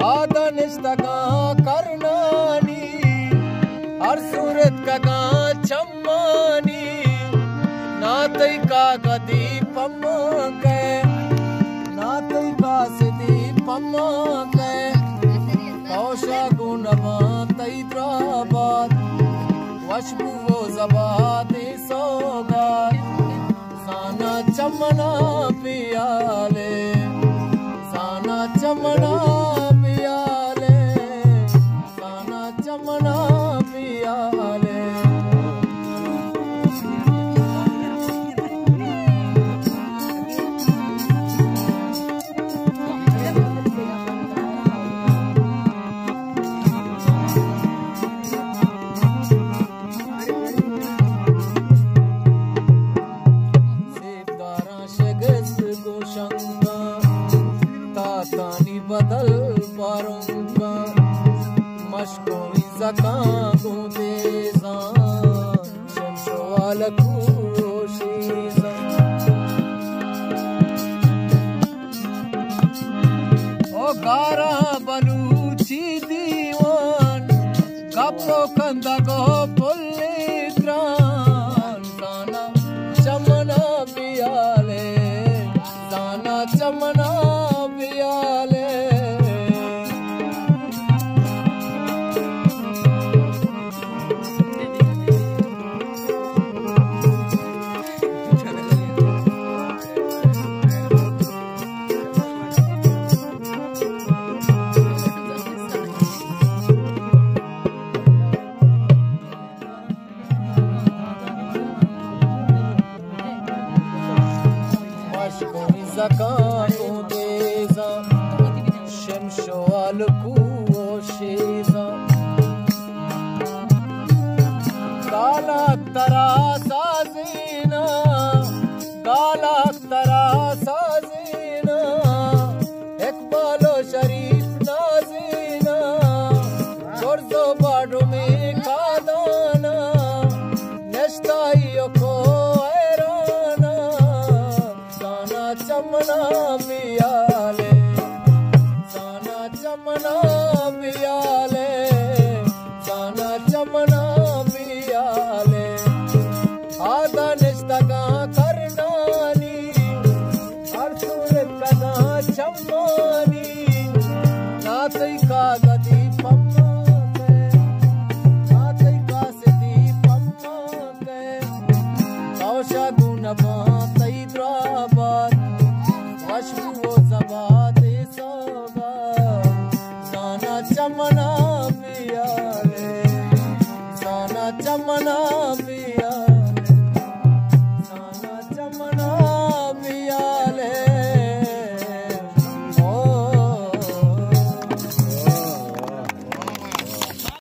आदनिस्तका करनानी हर सूरत का चम्मानी नातई का गदी पम्मा के नातई का सिदी पम्मा के कौशा गुणवा तैद्राबाद वशबू वो जबाते सोगात साना चमना पियाले साना चमना पियाले साना चमना पियाले तानी बदल पारूंगा मशकों ज़कां गुदेज़ा शमशो अलकूशीज़ा ओ गारा बलूची दीवान गप्पो कंदा गो पुल्ले ग्रान साना चमना पियाले साना चमना ज़कां गुदेज़ा शमशो अलकूशीज़ा काला तरा साज़ीना काला तरा साज़ीना इकबालो शरीफ नाज़ीना गुर्ज़ो बाडू में कादाना नश्ताइयो को चमना पियाले साना चमना पियाले साना चमना पियाले आदा निस्तका करनानी हर सूरत का चम्मानी नातई का गदी पम्मा के नातई का सिदी पम्मा के कौशा गुणवा तैद्राबाद वशबू वो ज़बाते सोगात साना चमना पियाले साना चमना